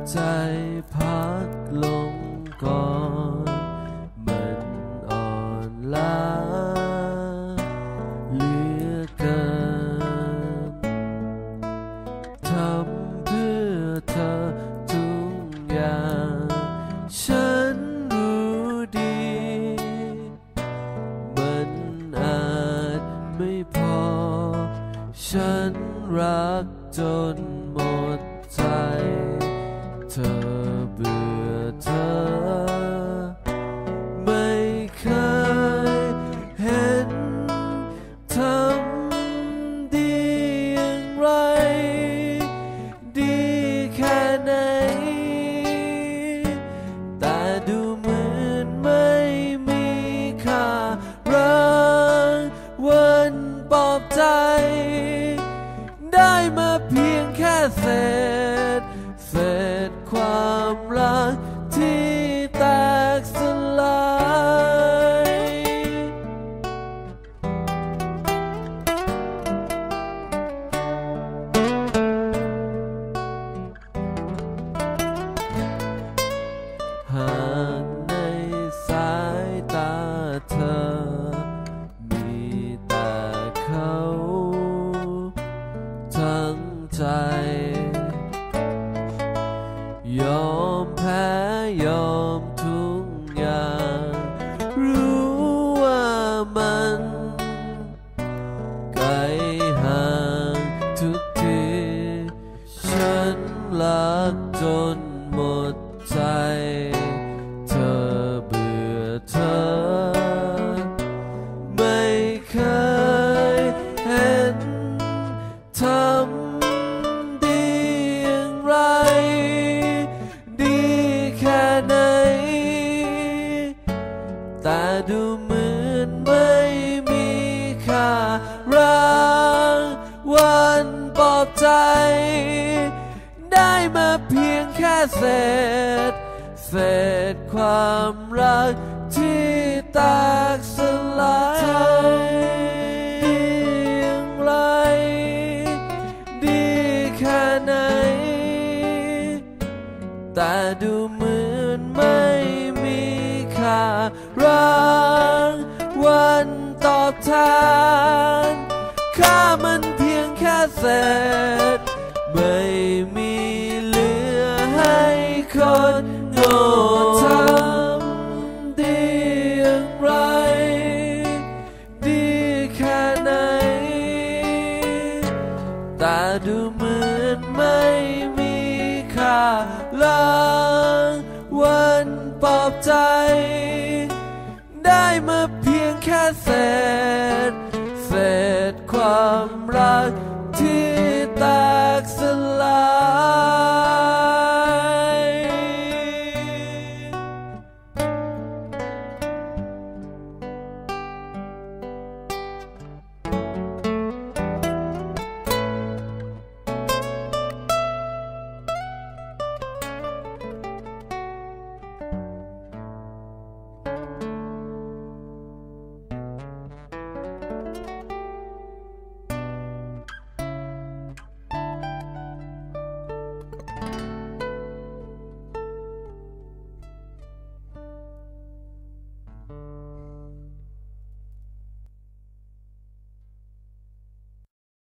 ใจพักลงก่อนมันอ่อนล้าเหลือเกินทำเพื่อเธอทุกอย่างฉันรู้ดีมันอาจไม่พอฉันรักจนหมดใจเธอเบื่อเธอไม่เคยเห็นทำดีอย่างไรดีแค่ไหนแต่ดูเหมือนไม่มีค่ารักวันปลอบใจได้มาเพียงแค่เศษความรักที่แตกสลายหากในสายตาเธอมีแต่เขาทั้งใจยอมแพ้ยอมทุกอย่างรู้ว่ามันไกลห่างทุกทีฉันรักจนหมดใจเธอเบื่อเธอไม่เคยเห็นทำดีอย่างไรดีแค่ไหนแต่ดูเหมือนไม่มีค่ารักวันปลอบใจได้มาเพียงแค่เศษความรักที่แตกสลายอย่างไรดีแค่ไหนแต่ดูเหมือนไม่มีค่ารักวันตอบแทนค่ามันเพียงแค่เศษไม่มีเหลือให้คนโง่ทำดีอย่างไรดีแค่ไหนแต่ดูเหมือนไม่มีค่ารักวันปลอบใจได้มาเพียงแค่เศษ